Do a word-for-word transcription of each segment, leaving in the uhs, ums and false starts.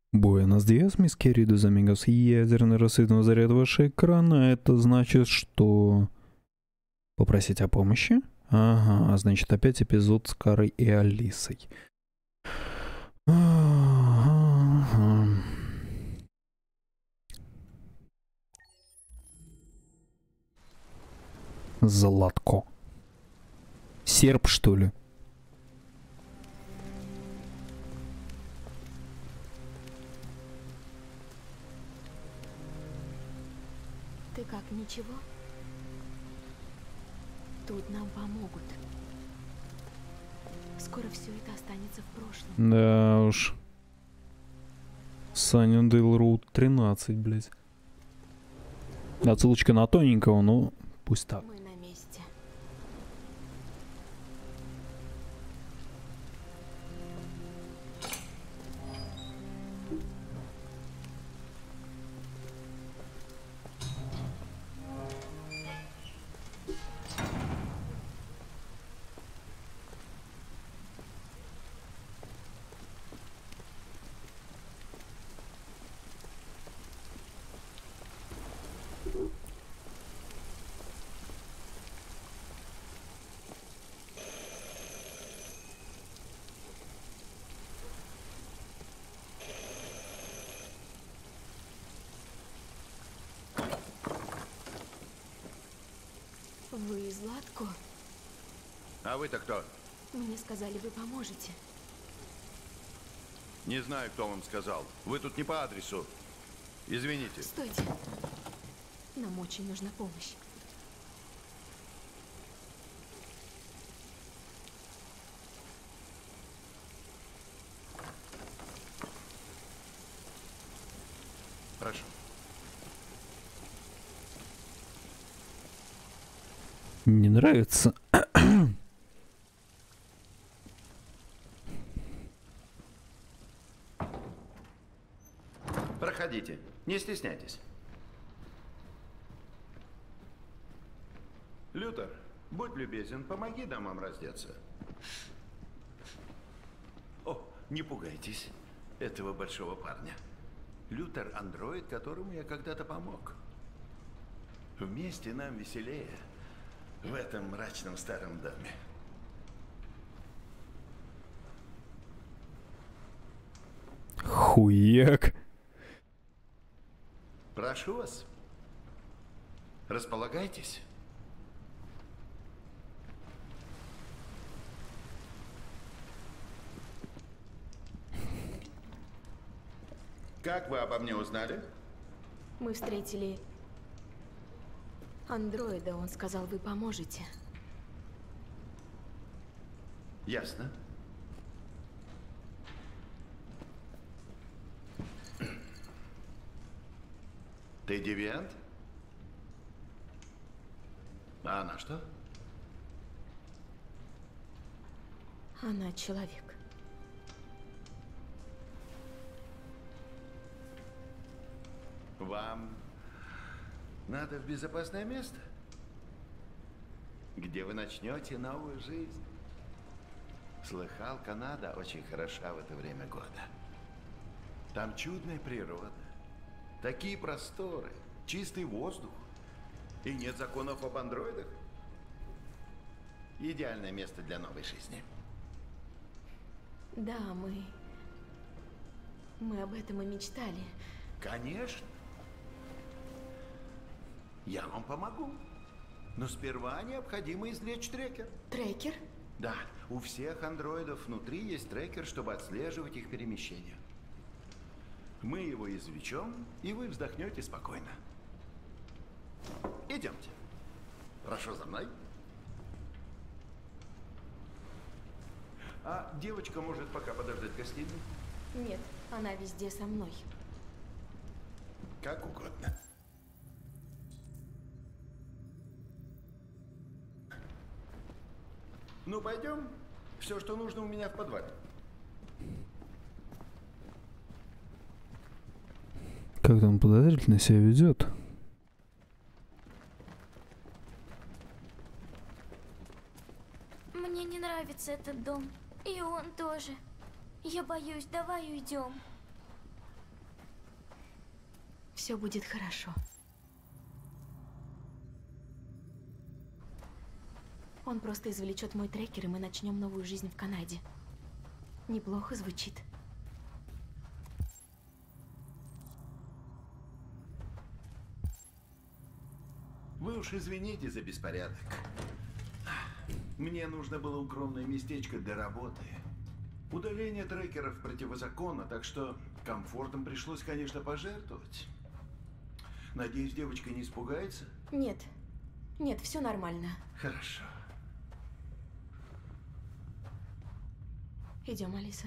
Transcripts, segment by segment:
Буэнос диас, мисс Queridos amigos. Ядерный рассветный заряд вашего экрана. Это значит, что... Попросить о помощи? Ага, значит опять эпизод с Карой и Алисой. Ага. Златко. Серб, что ли? Ты как, ничего? Тут нам помогут. Скоро все это останется в прошлом. Да уж. Санниндейл Роуд тринадцать, блядь. Отсылочка на тоненького, но пусть так. Мы на месте. Вы из Златко? А вы-то кто? Мне сказали, вы поможете. Не знаю, кто вам сказал. Вы тут не по адресу. Извините. Стойте. Нам очень нужна помощь. Прошу. Не нравится. Проходите. Не стесняйтесь. Лютер, будь любезен, помоги дамам раздеться. О, не пугайтесь этого большого парня. Лютер — андроид, которому я когда-то помог. Вместе нам веселее в этом мрачном старом доме. Хуяк. Прошу вас. Располагайтесь. Как вы обо мне узнали? Мы встретили андроида. Он сказал, вы поможете. Ясно. Ты девиант? А она что? Она человек. Вам надо в безопасное место, где вы начнете новую жизнь. Слыхал, Канада очень хороша в это время года. Там чудная природа, такие просторы, чистый воздух, и нет законов об андроидах. Идеальное место для новой жизни. Да, мы... Мы об этом и мечтали. Конечно. Я вам помогу. Но сперва необходимо извлечь трекер. Трекер? Да, у всех андроидов внутри есть трекер, чтобы отслеживать их перемещения. Мы его извлечем, и вы вздохнете спокойно. Идемте. Прошу за мной. А девочка может пока подождать в гостиной? Нет, она везде со мной. Как угодно. Ну, пойдем. Все, что нужно, у меня в подвале. Как-то он подозрительно себя ведет. Мне не нравится этот дом. И он тоже. Я боюсь, давай уйдем. Все будет хорошо. Он просто извлечет мой трекер, и мы начнем новую жизнь в Канаде. Неплохо звучит. Вы уж извините за беспорядок. Мне нужно было укромное местечко для работы. Удаление трекеров противозаконно, так что комфортом пришлось, конечно, пожертвовать. Надеюсь, девочка не испугается? Нет. Нет, все нормально. Хорошо. Идем, Алиса.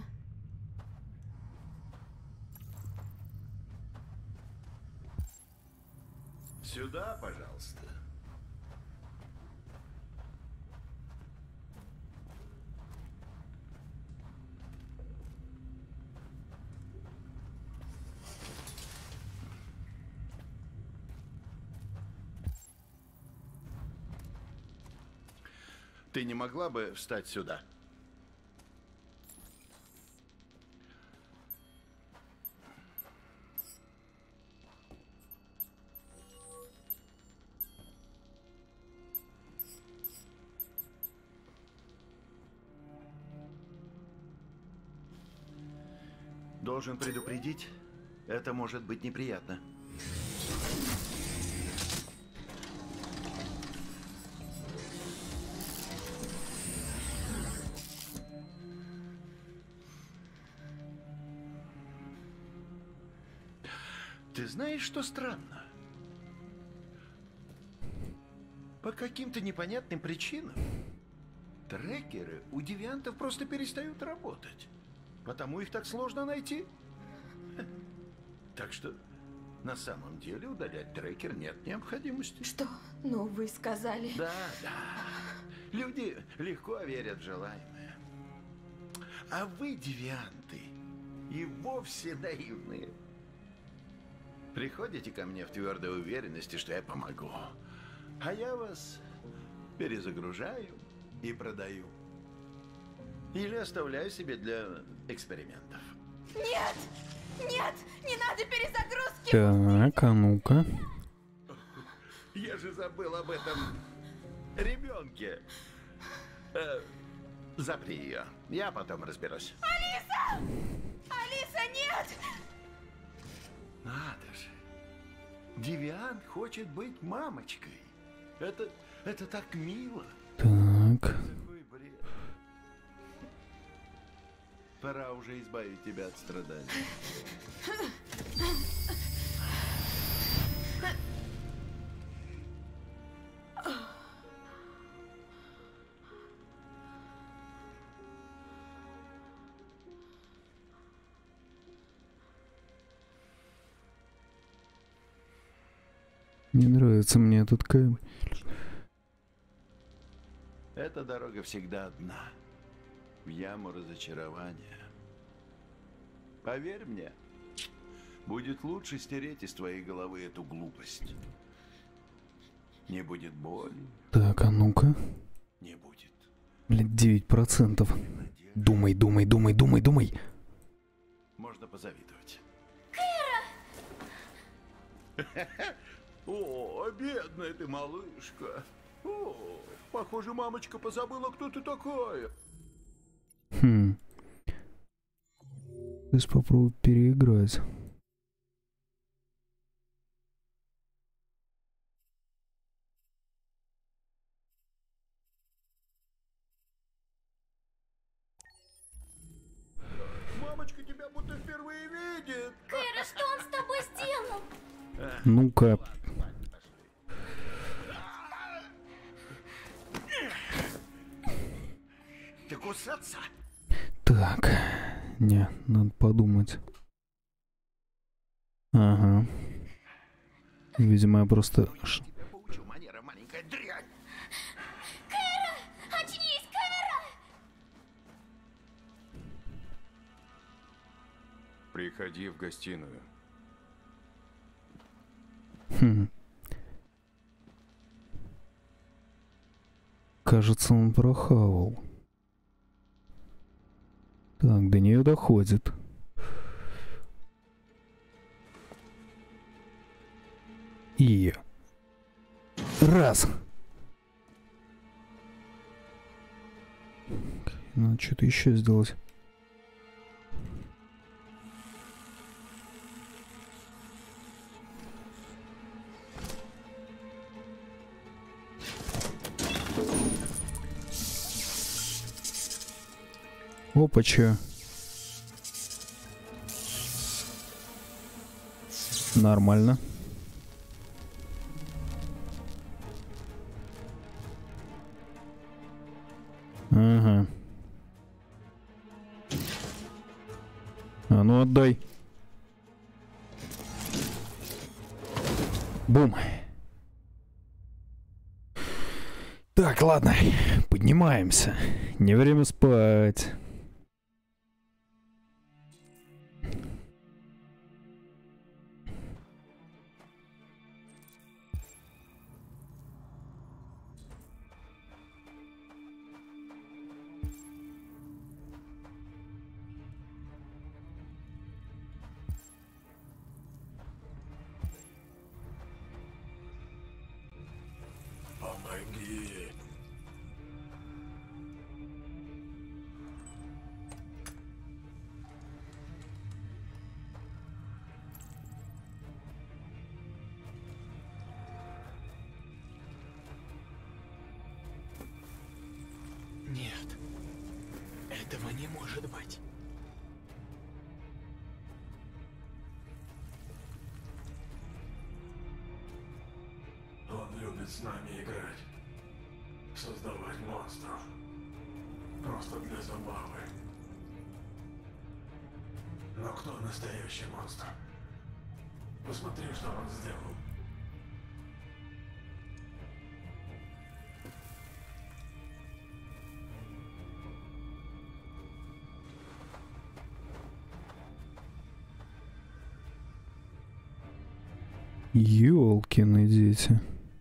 Сюда, пожалуйста. Ты не могла бы встать сюда? Должен предупредить, это может быть неприятно. Ты знаешь, что странно? По каким-то непонятным причинам трекеры у девиантов просто перестают работать. Потому их так сложно найти. Так что на самом деле удалять трекер нет необходимости. Что? Ну, вы сказали. Да, да. Люди легко верят в желаемое. А вы, девианты, и вовсе наивные. Приходите ко мне в твердой уверенности, что я помогу. А я вас перезагружаю и продаю. Или оставляю себе для экспериментов. Нет! Нет! Не надо перезагрузки! Так, а ну-ка. Я же забыл об этом ребенке. Э, запри ее. Я потом разберусь. Алиса! Алиса, нет! Надо же. Девиант хочет быть мамочкой. Это, это так мило. Так. Какой бред. Пора уже избавить тебя от страданий. Не нравится мне этот кайм. Эта дорога всегда одна. В яму разочарования. Поверь мне, будет лучше стереть из твоей головы эту глупость. Не будет боли. Так, а ну-ка. Не будет. Блин, девять процентов. Думай, думай, думай, думай, думай. Можно позавидовать. О, бедная ты малышка. О, похоже, мамочка позабыла, кто ты такая. Хм. То есть попробую переиграть. Мамочка тебя будто впервые видит. Кэра, что он с тобой сделал? Ну-ка. Ты кусаться? Так. Не, надо подумать. Ага. Видимо, я просто... ш- Я поучу манера, маленькая дрянь. Кэра! Очнись, Кэра! Приходи в гостиную. Хм. Кажется, он прохавал. Так, до нее доходит. И... Раз. Надо что-то еще сделать. Опача. Нормально. Ага. А ну отдай. Бум. Так, ладно. Поднимаемся. Не время спать. Помоги. Нет, этого не может быть. Он любит с нами играть, создавать монстров, просто для забавы. Но кто настоящий монстр? Посмотри, что он сделал. Ёлкины дети.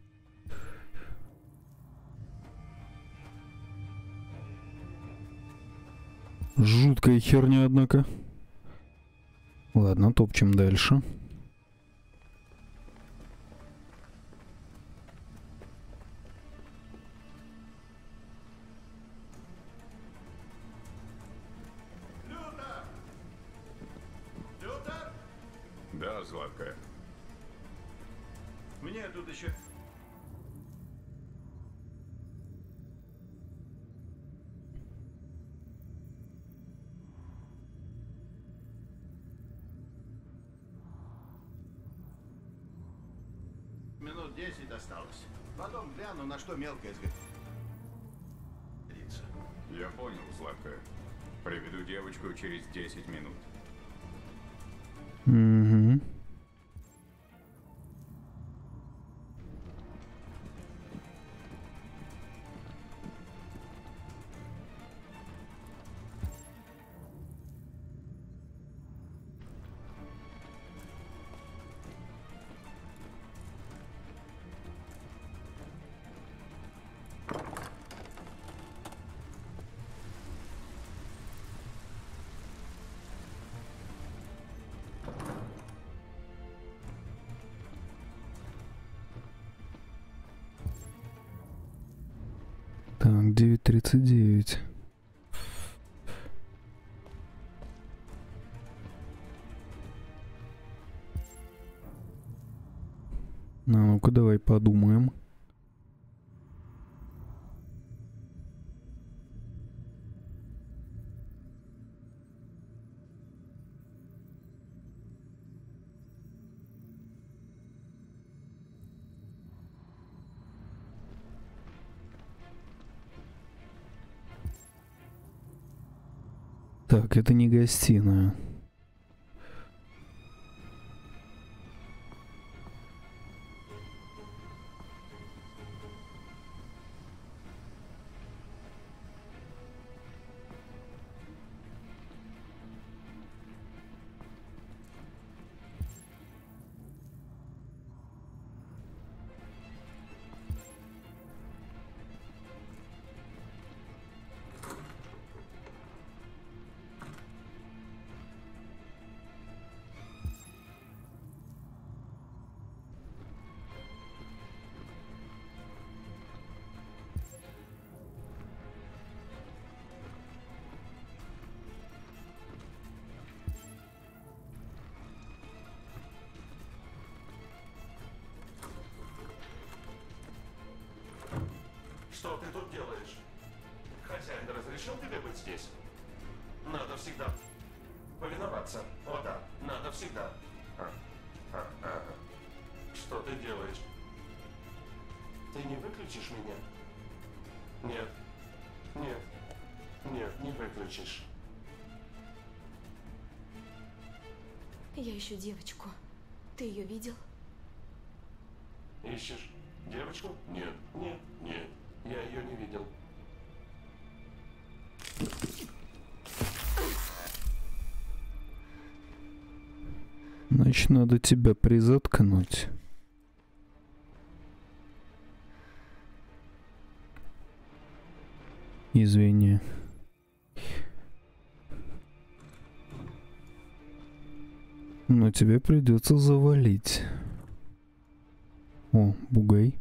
Жуткая херня, однако. Ладно, топчем дальше. Лютер! Лютер! Да, Златка. Мне тут еще... Минут десять осталось. Потом гляну, на что мелкая сгодится. Я понял, Златка. Приведу девочку через десять минут. Угу. Так, девять тридцать девять. Ну, ну-ка, давай подумаем. Так, это не гостиная. Что ты тут делаешь? Хозяин разрешил тебе быть здесь? Надо всегда повиноваться. Вот так. Надо всегда. А, а, а. Что ты делаешь? Ты не выключишь меня? Нет. Нет. Нет, не выключишь. Я ищу девочку. Ты ее видел? Ищешь девочку? Нет, нет, нет. Я ее не видел. Значит, надо тебя призаткнуть. Извини. Но тебе придется завалить. О, бугай.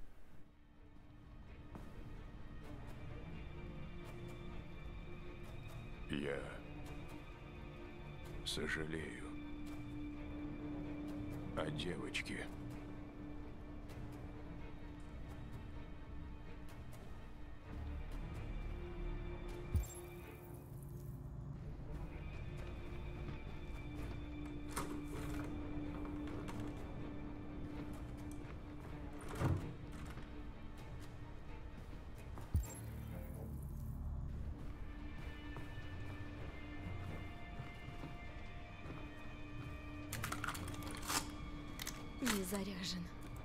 Я сожалею о девочке. Не заряжен.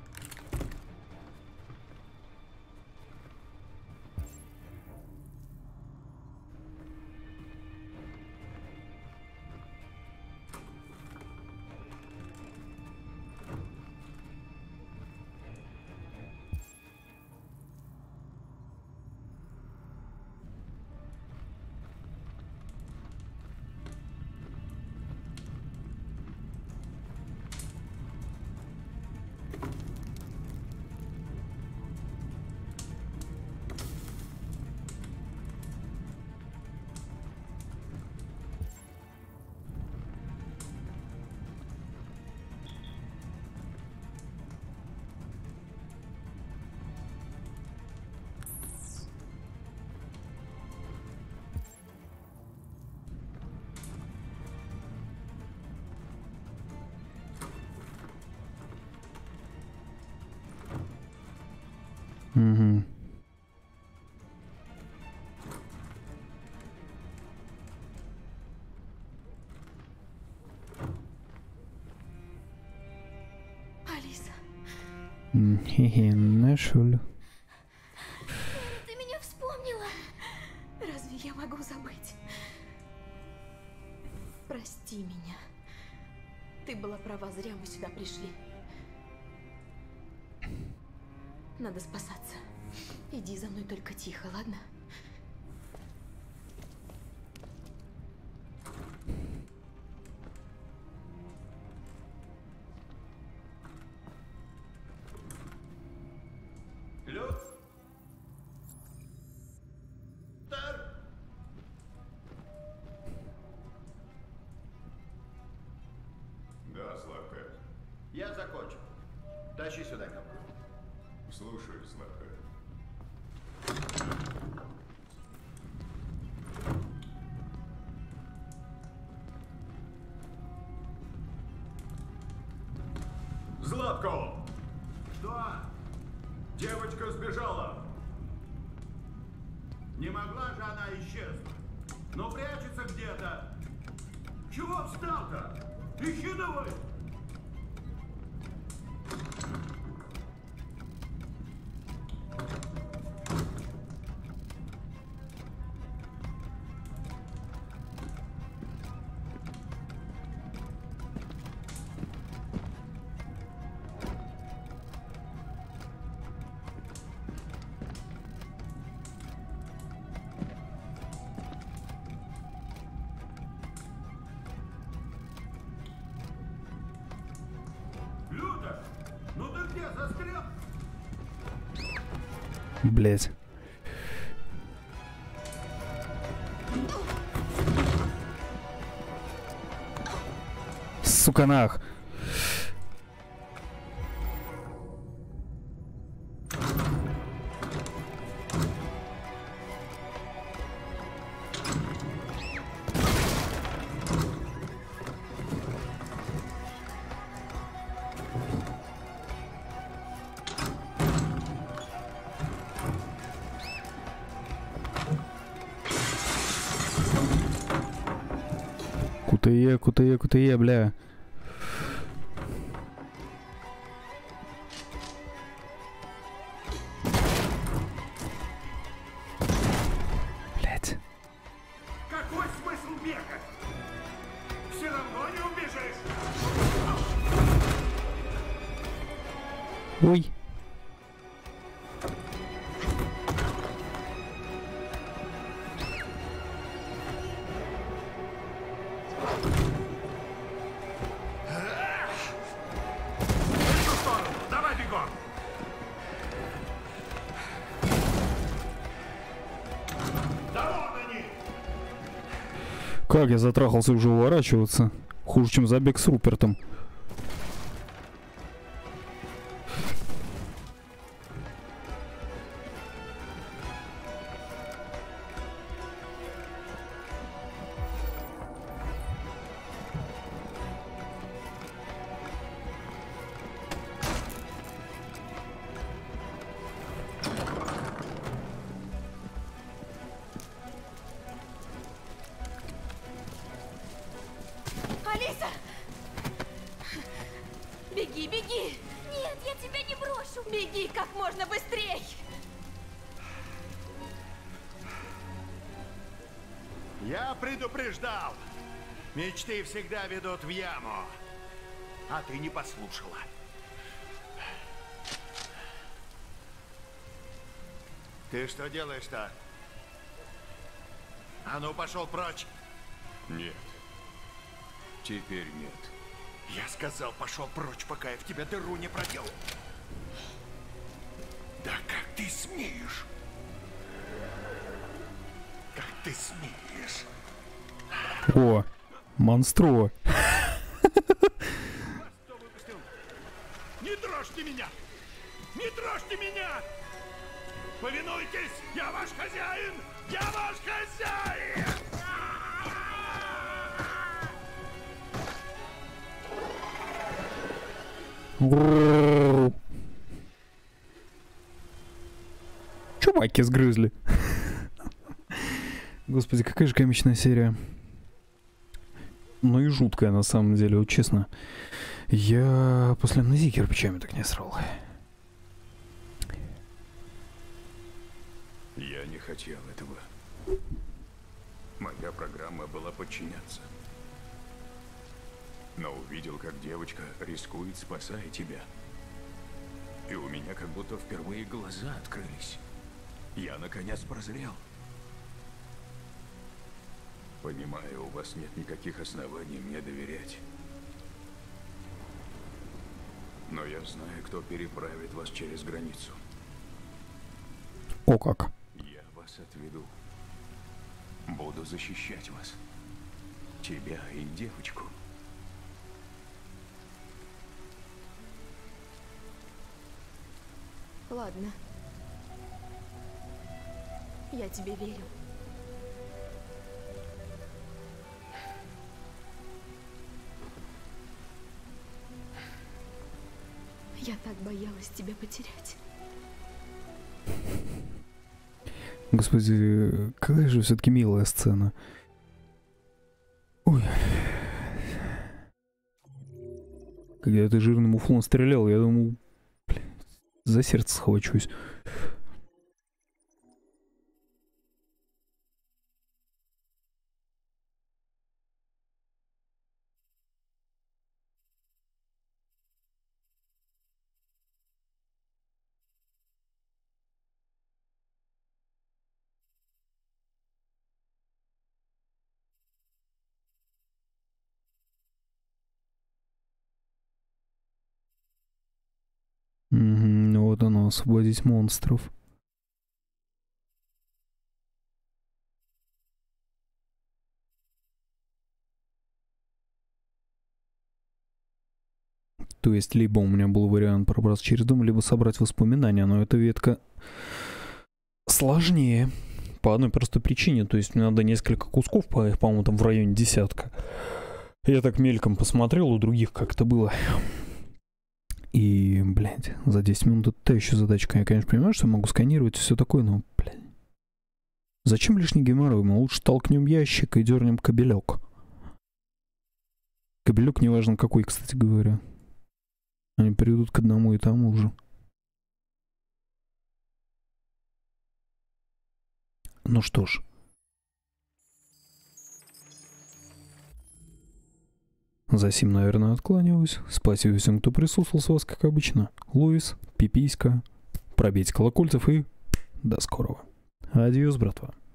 Угу. Алиса, Хе-хе, нашел. ты меня вспомнила. Разве я могу забыть? Прости меня. Ты была права, зря мы сюда пришли. Надо спасаться. Иди за мной только тихо, ладно? Люд? Тар? Да, Славка. Я закончил. Тащи сюда мелкую. Слушаю, Славка. Златко! Что? Девочка сбежала. Не могла же она исчезнуть. Но прячется где-то. Чего встал-то? Ищи давай! Люда, ну ты где застрял? Блять. Суканах. Кутые, кутые, кутые, бля. Блять. Какой смысл бегать? Все равно не убежишь. Ой. Давай бегом. Да вон они. Как я затрахался уже уворачиваться. Хуже, чем забег с Рупертом. Алиса! Беги, беги! Нет, я тебя не брошу! Беги как можно быстрей! Я предупреждал. Мечты всегда ведут в яму. А ты не послушала. Ты что делаешь-то? А ну, пошел прочь. Нет. Теперь нет. Я сказал, пошел прочь, пока я в тебя дыру не проделал. Да как ты смеешь? Как ты смеешь? О, монстро. Что выпустил? Не дрожьте меня! Не дрожьте меня! Повинуйтесь! Я ваш хозяин! Я ваш хозяин! Чуваки сгрызли. Господи, какая же комичная серия. Ну и жуткая на самом деле, вот честно. Я после амнезии кирпичами так не срал. Я не хотел этого. Моя программа была подчиняться. Но увидел, как девочка рискует, спасая тебя. И у меня как будто впервые глаза открылись. Я наконец прозрел. Понимаю, у вас нет никаких оснований мне доверять. Но я знаю, кто переправит вас через границу. О как. Я вас отведу. Буду защищать вас. Тебя и девочку. Ладно. Я тебе верю. Я так боялась тебя потерять. Господи, какая же все-таки милая сцена. Ой. Когда ты жирным уфлом стрелял, я думал, блин, за сердце схвачусь. Угу, вот оно, освободить монстров. То есть, либо у меня был вариант пробраться через дом, либо собрать воспоминания, но эта ветка сложнее. По одной простой причине, то есть мне надо несколько кусков, по-моему, там в районе десятка. Я так мельком посмотрел, у других как это было. И, блядь, за десять минут это та еще задачка. Я, конечно, понимаю, что я могу сканировать и все такое, но, блядь. Зачем лишний геморрой? Мы лучше толкнем ящик и дернем кабелек. Кабелек неважно какой, кстати говоря. Они придут к одному и тому же. Ну что ж. За сим, наверное, откланиваюсь. Спасибо всем, кто присутствовал с вас, как обычно. Луис, Пиписька, пробейте колокольцев и до скорого. Адьос, братва.